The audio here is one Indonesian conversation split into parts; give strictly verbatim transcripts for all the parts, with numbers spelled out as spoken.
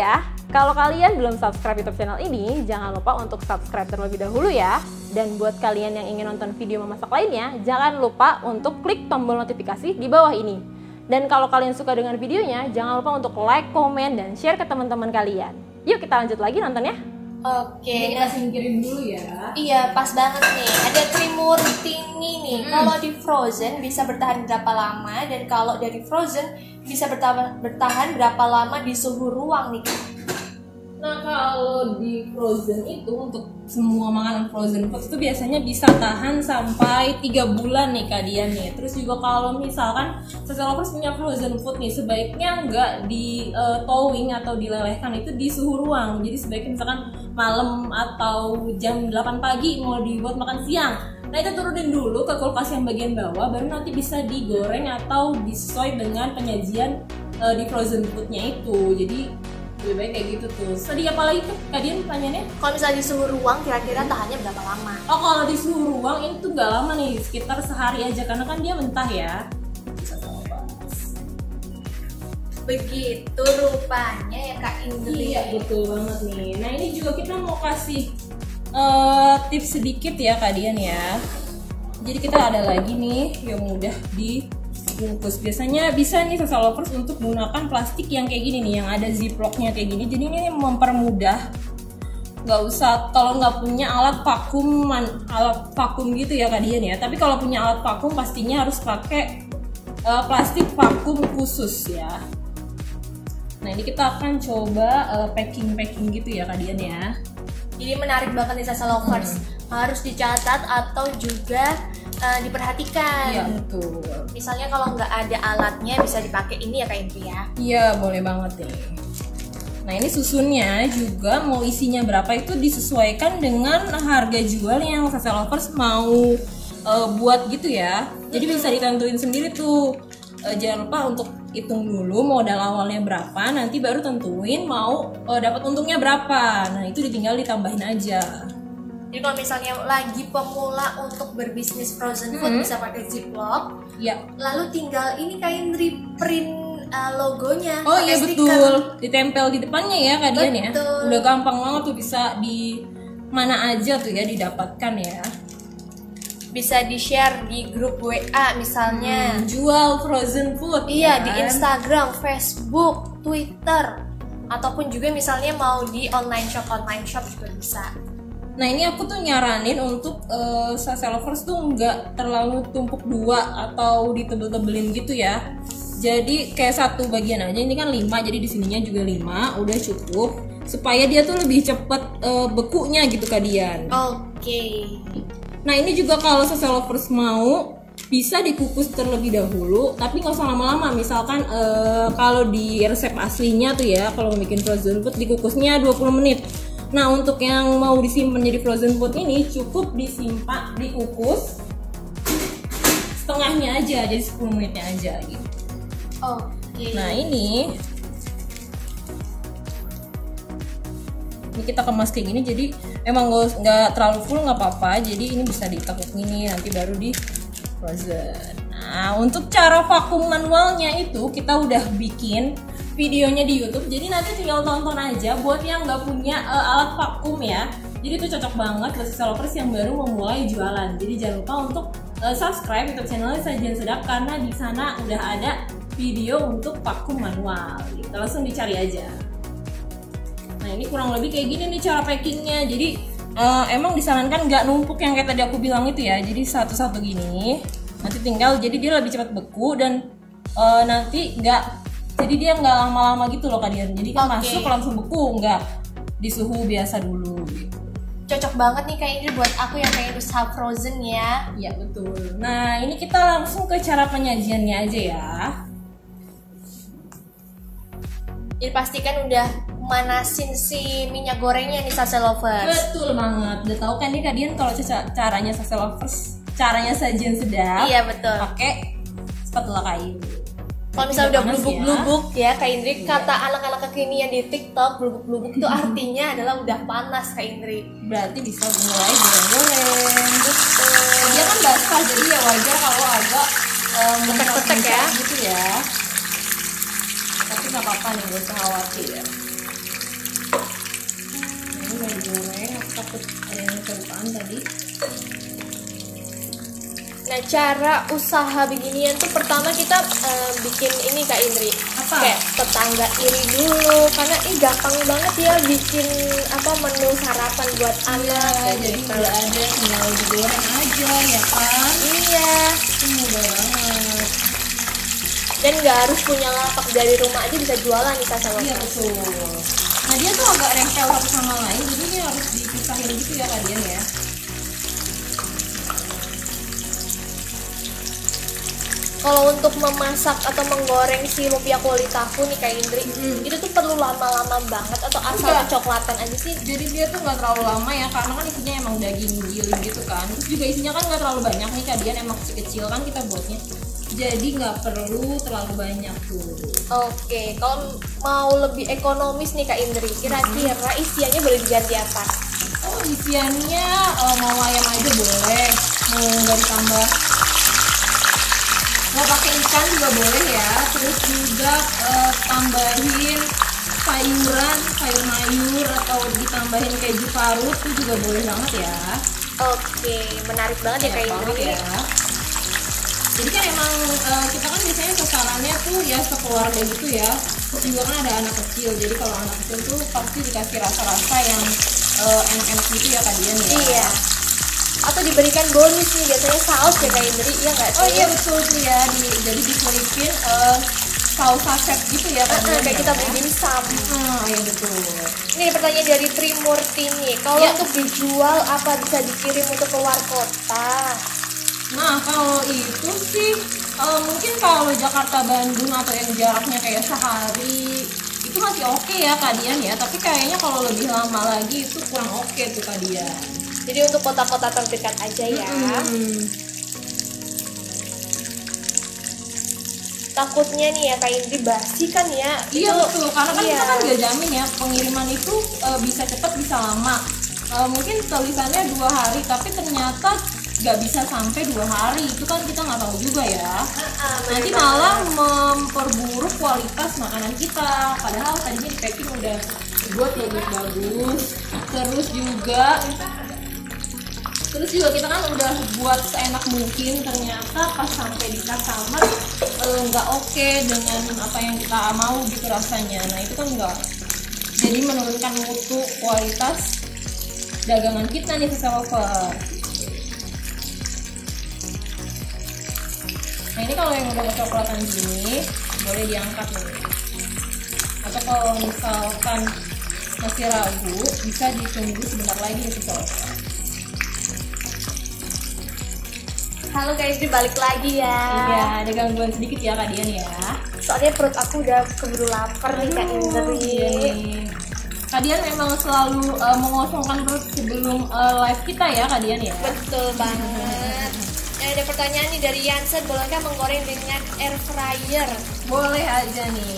ya, kalau kalian belum subscribe YouTube channel ini, jangan lupa untuk subscribe terlebih dahulu ya. Dan buat kalian yang ingin nonton video memasak lainnya, jangan lupa untuk klik tombol notifikasi di bawah ini. Dan kalau kalian suka dengan videonya, jangan lupa untuk like, komen, dan share ke teman-teman kalian. Yuk kita lanjut lagi nontonnya. Oke, Ini kita singkirin dulu ya. iya pas banget nih. Ada Trimurti nih. Hmm. Kalau di frozen bisa bertahan berapa lama, dan kalau dari frozen bisa bertahan bertahan berapa lama di suhu ruang nih? Nah, kalau di frozen itu untuk semua makanan frozen food itu biasanya bisa tahan sampai tiga bulan nih Kak Dian nih. Terus juga kalau misalkan seselovers punya frozen food nih, sebaiknya nggak di uh, thawing atau dilelehkan, itu di suhu ruang. Jadi sebaiknya misalkan malam atau jam delapan pagi mau dibuat makan siang, nah itu turunin dulu ke kulkas yang bagian bawah, baru nanti bisa digoreng atau disesuai dengan penyajian uh, di frozen foodnya itu. Jadi lebih baik kayak gitu tuh. Tadi apa lagi tuh kalian pertanyaannya? Kalau misalnya di suhu ruang kira-kira tahannya berapa lama? Oh, kalau di suhu ruang ini tuh nggak lama nih, sekitar sehari aja karena kan dia mentah ya. Bisa coba. Begitu rupanya ya Kak Indri. Iya betul banget nih. Nah ini juga kita mau kasih uh, tips sedikit ya Kak Dian ya. Jadi kita ada lagi nih yang mudah di bungkus. Biasanya bisa nih seselovers untuk menggunakan plastik yang kayak gini nih, yang ada ziplocknya kayak gini. Jadi ini mempermudah. Nggak usah kalau nggak punya alat vakum, alat vakum gitu ya Kak Dian ya. Tapi kalau punya alat vakum pastinya harus pakai uh, plastik vakum khusus ya. Nah ini kita akan coba uh, packing packing gitu ya Kak Dian ya. Jadi menarik banget nih seselovers. Hmm. Harus dicatat atau juga uh, diperhatikan. Iya betul. Misalnya kalau nggak ada alatnya bisa dipakai ini ya Kak Indri ya. Iya boleh banget nih. Nah ini susunnya juga mau isinya berapa itu disesuaikan dengan harga jual yang seselovers mau uh, buat gitu ya. Jadi bisa ditentuin sendiri tuh. Uh, jangan lupa untuk hitung dulu modal awalnya berapa, nanti baru tentuin mau uh, dapat untungnya berapa. Nah itu ditinggal ditambahin aja. Jadi kalau misalnya lagi pemula untuk berbisnis frozen food hmm. bisa pakai ziplock. Iya. Lalu tinggal ini Kak Indri print uh, logonya. Oh iya stiker. Betul. Ditempel di depannya ya Kak Dian ya. Betul. Udah gampang banget tuh, bisa di mana aja tuh ya didapatkan ya. Bisa di share di grup W A misalnya. Hmm, jual frozen food. Iya kan? Di Instagram, Facebook, Twitter, ataupun juga misalnya mau di online shop online shop juga bisa. Nah ini aku tuh nyaranin untuk uh, seselovers tuh nggak terlalu tumpuk dua atau ditebel-tebelin gitu ya. Jadi kayak satu bagian aja, ini kan lima, jadi di sininya juga lima, udah cukup. Supaya dia tuh lebih cepet uh, bekunya gitu Kak Dian. Oke. Okay. Nah ini juga kalau seselovers mau bisa dikukus terlebih dahulu, tapi nggak usah lama-lama. Misalkan uh, kalau di resep aslinya tuh ya, kalau bikin frozen food dikukusnya dua puluh menit. Nah untuk yang mau disimpan jadi frozen food ini cukup disimpan, dikukus setengahnya aja, jadi sepuluh menitnya aja gitu. Oke. Okay. Nah ini ini kita kemas kayak gini, jadi emang nggak terlalu full nggak apa-apa. Jadi ini bisa ditekuk gini, nanti baru di frozen. Nah untuk cara vakum manualnya itu kita udah bikin videonya di YouTube, jadi nanti tinggal tonton aja buat yang nggak punya uh, alat vakum ya. Jadi itu cocok banget buat seselovers yang baru memulai jualan. Jadi jangan lupa untuk uh, subscribe YouTube channel Sajian Sedap, karena di sana udah ada video untuk vakum manual. Gitu. Langsung dicari aja. Nah ini kurang lebih kayak gini nih cara packingnya. Jadi uh, emang disarankan nggak numpuk yang kayak tadi aku bilang itu ya. Jadi satu-satu gini. Nanti tinggal, jadi dia lebih cepat beku dan uh, nanti nggak. Jadi dia nggak lama-lama gitu loh Kak Dian. Jadi kan okay. masuk langsung beku, nggak di suhu biasa dulu gitu. Cocok banget nih Kak Indri buat aku yang pengen usaha frozen ya. Iya betul. Nah ini kita langsung ke cara penyajiannya aja ya. Jadi pastikan udah manasin si minyak gorengnya nih seselovers. Betul banget. Udah tahu kan nih Kak Dian kalau caranya seselovers, caranya Sajian Sedap. Iya betul. Pakai spatula kayu. Kalau misalnya udah blubuk-blubuk ya, ya Kak Indri, iya. Kata anak-anak kekinian di TikTok, blubuk-blubuk itu artinya adalah udah panas Kak Indri. Berarti bisa mulai goreng-goreng. Betul. Dia kan basah, jadi ya wajar kalau agak um, petek-petek ya. Gitu ya. Tapi nggak apa-apa nih, gak usah khawatir. mau digoreng, aku takut ada yang kelupaan tadi. Nah, cara usaha beginian tuh pertama kita eh, bikin ini Kak Indri. Apa? Kayak tetangga iri dulu, karena ini gampang banget ya bikin apa menu sarapan buat anak. Iya, jadi gitu. udah ada, tinggal digoreng aja ya kan. Iya. Itu mudah banget. Dan nggak harus punya lapak, dari rumah aja bisa jualan nih Kak. Iya betul. Nah dia tuh agak nempel satu sama lain, jadi dia harus dipisahin gitu ya kalian ya. Kalau untuk memasak atau menggoreng si lumpia kulit tahu nih Kak Indri, Mm. itu tuh perlu lama-lama banget atau asal Enggak. kecoklatan aja sih? Jadi dia tuh nggak terlalu lama ya, karena kan isinya emang daging giling gitu kan. Terus juga isinya kan nggak terlalu banyak nih kalian, emang kecil-kecil kan kita buatnya. Jadi nggak perlu terlalu banyak tuh. Oke, kalau mau lebih ekonomis nih Kak Indri, kira-kira isiannya boleh diganti apa? Oh isiannya eh, mau ayam aja boleh, mau nggak ditambah, mau pakai ikan juga boleh ya. Terus juga eh, tambahin sayuran, sayur mayur atau ditambahin keju parut itu juga boleh banget ya. Oke, menarik banget ya Kak Enak banget Indri. ya. Jadi kan emang eh, kita kan biasanya sasarannya tuh ya sekeluarga gitu ya. Terus juga kan ada anak kecil. Jadi kalau anak kecil tuh pasti dikasih rasa-rasa yang eh, enak-enak gitu ya kalian ya. Iya. Atau diberikan bonus nih, biasanya saus ya Kak Indri, iya nggak sih? Oh iya betul tuh ya. Di, jadi diselipin eh, saus saset gitu ya Eh, eh, kalian. kayak ya. kita beli dimsum. Hmm, iya betul. Ini pertanyaan dari Trimurti nih, kalau Ya. untuk dijual apa bisa dikirim untuk keluar kota? Nah kalau itu sih eh, mungkin kalau Jakarta Bandung atau yang jaraknya kayak sehari itu masih oke ya kalian ya. Tapi kayaknya kalau lebih lama lagi itu kurang oke tuh kalian. Jadi untuk kota-kota terdekat aja ya. Mm-mm. Takutnya nih ya Kak Indri basi kan ya. Iya Itu- betul, karena kan iya. kita kan nggak jamin ya pengiriman itu eh, bisa cepat bisa lama. Eh, mungkin tulisannya dua hari, tapi ternyata nggak bisa sampai dua hari. Itu kan kita nggak tahu juga ya. Ah, bener Nanti banget. malah memperburuk kualitas makanan kita. Padahal tadinya di packing udah dibuat bagus-bagus. Terus juga Terus juga kita kan udah buat seenak mungkin, ternyata pas sampai di customer eh, nggak oke dengan apa yang kita mau gitu rasanya. Nah itu kan nggak, jadi menurunkan mutu kualitas dagangan kita nih sesama lover. Nah ini kalau yang udah kecoklatan gini boleh diangkat nih. Atau kalau misalkan masih ragu bisa ditunggu sebentar lagi nih sesama. Halo Kak Indri, balik lagi ya. Iya, ada gangguan sedikit ya Kak Dian ya. Soalnya perut aku udah keburu lapar nih Kak Indri. Iya nih. Kak Dian memang selalu uh, mengosongkan perut sebelum uh, live kita ya Kak Dian ya. Betul banget. Nah, ada pertanyaan nih dari Yansen, bolehkah menggoreng dengan air fryer? Boleh aja nih.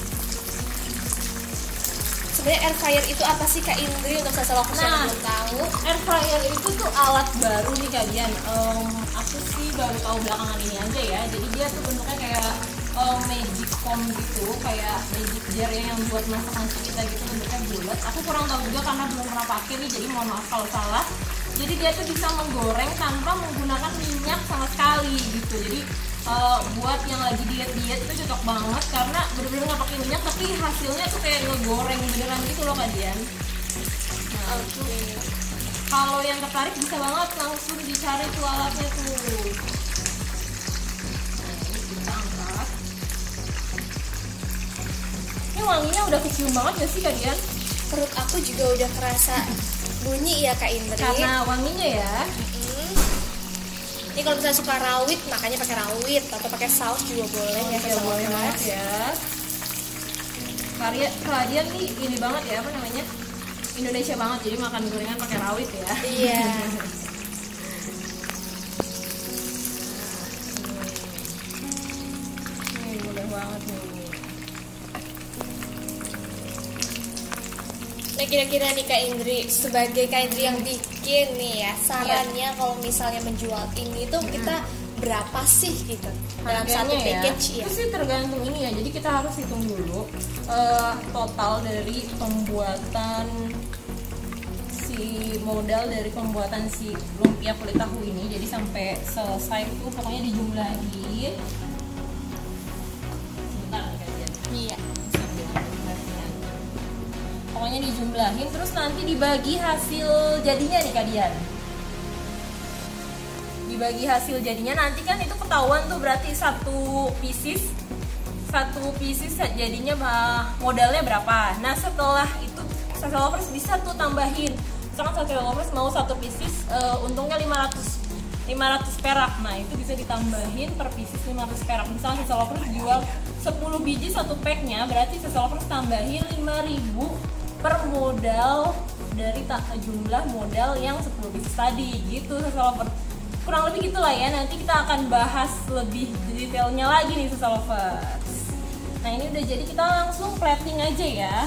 Sebenarnya air fryer itu apa sih Kak Indri, untuk seseorang yang Nah. belum tahu? Air fryer itu tuh alat baru nih Kak Dian. Um, aku sih baru tahu belakangan ini aja ya. Jadi dia tuh bentuknya kayak um, magic foam gitu, kayak magic jar ya, yang buat masak nasi kita gitu, bentuknya bulat. Aku kurang tahu juga karena belum pernah pakai nih, jadi mohon maaf kalau salah. Jadi dia tuh bisa menggoreng tanpa menggunakan minyak sama sekali gitu. Jadi uh, buat yang lagi diet-diet itu cocok banget karena bener-bener nggak pakai minyak, tapi hasilnya tuh kayak ngegoreng beneran gitu loh Kak Dian. Nah, Oke. kalau yang tertarik bisa banget langsung dicari tuh alatnya tuh. Nah, ini kita angkat. Ini wanginya udah kecium banget gak sih Kak Dian? Perut aku juga udah kerasa bunyi ya Kak Indri. Karena wanginya ya. Hmm. Ini kalau misalnya suka rawit, makanya pakai rawit atau pakai saus juga boleh ya. Ya boleh banget ya. Karya Kalian nih ini banget ya, apa namanya, Indonesia banget, jadi makan gorengan pakai rawit ya. Iya. Nih boleh banget nih. Nah kira-kira nih Kak Indri, sebagai Kak Indri yang bikin nih ya, sarannya kalau misalnya menjual ini tuh kita berapa sih gitu dalam satu Harganya ya, package ya? itu sih tergantung ini ya. Jadi kita harus hitung dulu eh, total dari pembuatan modal dari pembuatan si lumpia kulit tahu ini. Jadi sampai selesai tuh pokoknya dijumlahin. Sebentar nih kalian. Iya. Pokoknya dijumlahin terus nanti dibagi hasil jadinya nih kalian. Dibagi hasil jadinya nanti kan itu ketahuan tuh, berarti satu pieces satu pieces jadinya modalnya berapa. Nah setelah itu Social Lovers bisa tuh tambahin, misalkan Social Lovers mau satu pieces uh, untungnya lima ratus perak, nah itu bisa ditambahin per pieces lima ratus perak. Misalkan Social Lovers jual sepuluh biji satu packnya, berarti Social Lovers tambahin lima ribu per modal dari jumlah modal yang sepuluh pieces tadi gitu Social Lovers. Kurang lebih gitulah ya, nanti kita akan bahas lebih detailnya lagi nih Social Lovers. Nah ini udah jadi, kita langsung plating aja ya.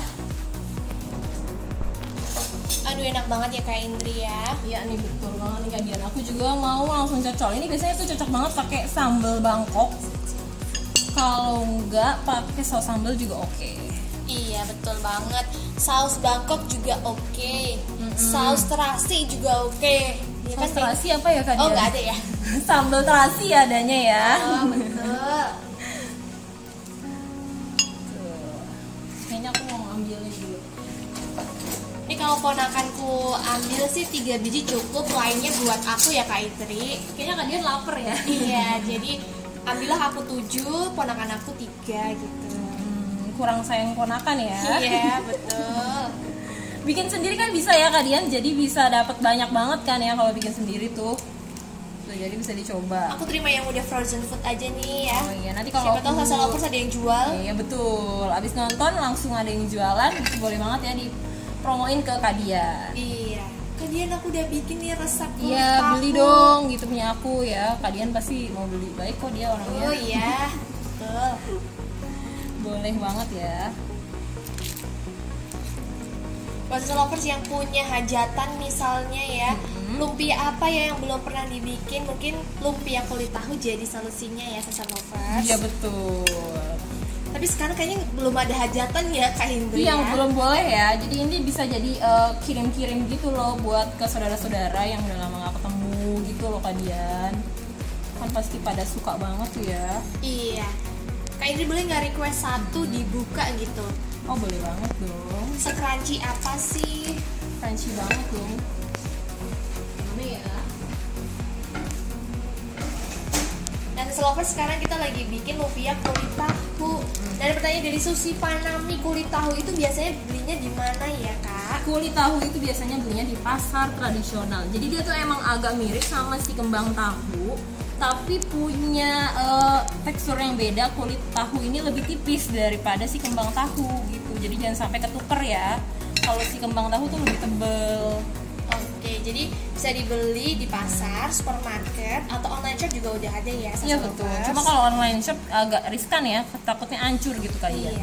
Aduh enak banget ya Kak Indri ya. Iya nih betul banget nih Kak Dian. Aku juga mau langsung cocol. Ini biasanya tuh cocok banget pakai sambal Bangkok. Kalau enggak pakai saus sambal juga oke. Okay. Iya betul banget. Saus Bangkok juga oke. Okay. Mm-hmm. Saus terasi juga oke. Okay. Ya, saus kan terasi apa ya Kak Dian? Oh nggak ada ya. Sambal terasi adanya ya. Oh betul. Kayaknya aku mau ambilnya dulu. Ini kalau ponakanku ambil sih tiga biji cukup, lainnya buat aku ya Kak Indri. Kayaknya Kak Dian lapar ya. Iya, jadi ambillah aku tujuh, ponakan aku tiga gitu. Hmm, kurang sayang ponakan ya. Iya betul. Bikin sendiri kan bisa ya Kak Dian, jadi bisa dapat banyak banget kan ya kalau bikin sendiri tuh. Tuh jadi bisa dicoba. Aku terima yang udah frozen food aja nih ya. Oh iya, nanti kalau siapa tahu Social Lovers ada yang jual. Iya betul. Abis nonton langsung ada yang jualan, boleh banget ya di promoin ke Kak Dian. Iya. Kak Dian aku udah bikin nih resep kulit Iya, tahu. beli dong gitu punya aku ya. Kak Dian pasti mau beli, baik kok dia orangnya. Oh iya. Betul. Boleh banget ya. Buat Social Lovers yang punya hajatan misalnya ya, mm-hmm. lumpia apa ya yang belum pernah dibikin, mungkin lumpia kulit tahu jadi solusinya ya Social Lovers. Iya betul. Tapi sekarang kayaknya belum ada hajatan ya Kak Indri yang ya? belum boleh ya. Jadi ini bisa jadi uh, kirim-kirim gitu loh buat ke saudara-saudara yang udah lama gak ketemu gitu loh Kak Dian. Kan pasti pada suka banget tuh ya. Iya. Kak Indri boleh nggak request satu dibuka gitu? Oh boleh banget dong. Sekranci apa sih? Crunchy banget dong. Mana ya? Dan Lovers sekarang kita lagi bikin lumpia kulit tahu. Dan pertanyaan dari Susi Panami, kulit tahu itu biasanya belinya di mana ya Kak? Kulit tahu itu biasanya belinya di pasar tradisional. Jadi dia tuh emang agak mirip sama si kembang tahu, tapi punya uh, tekstur yang beda. Kulit tahu ini lebih tipis daripada si kembang tahu gitu. Jadi jangan sampai ketuker ya. Kalau si kembang tahu tuh lebih tebel. Oke, jadi bisa dibeli di pasar, supermarket, atau online shop juga udah ada ya. Iya betul. Cuma kalau online shop agak riskan ya, takutnya hancur gitu kali ya. Iya.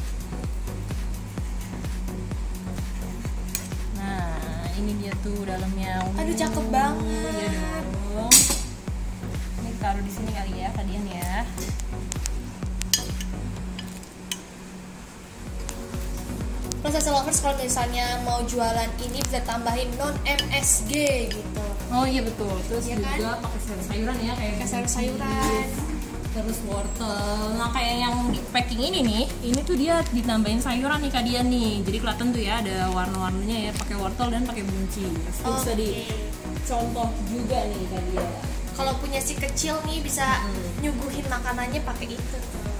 Nah, ini dia tuh dalamnya. Aduh cakep banget. Iya dong. Ini taruh di sini kali ya, kalian ya. Plus Social Lovers kalau misalnya mau jualan ini bisa tambahin non M S G gitu. Oh iya betul. Terus ya juga kan? pakai sayur-sayuran ya, kayak pakai sayur-sayuran. Terus wortel. Nah kayak yang di packing ini nih, ini tuh dia ditambahin sayuran nih Kak Dian nih. Jadi kelihatan tuh ya ada warna-warnanya ya, pakai wortel dan pakai buncis. Itu bisa di contoh juga nih Kak Dian. Kalau punya si kecil nih bisa hmm. nyuguhin makanannya pakai itu.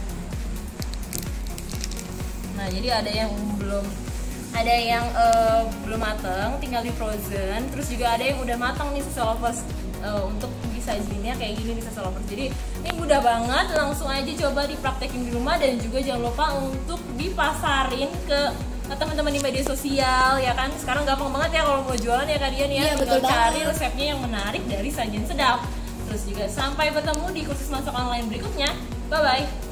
Nah jadi ada yang belum, ada yang uh, belum matang, tinggal di frozen. Terus juga ada yang udah matang nih Social Lovers. Uh, untuk disajiinnya kayak gini nih Social Lovers. Jadi ini mudah banget, langsung aja coba dipraktekin di rumah. Dan juga jangan lupa untuk dipasarin ke teman-teman di media sosial ya kan. Sekarang gampang banget ya kalau mau jualan ya Kak Dian ya. Iya, tinggal betul cari banget. resepnya yang menarik dari Sajian Sedap. Terus juga sampai bertemu di kursus masak online berikutnya. Bye bye.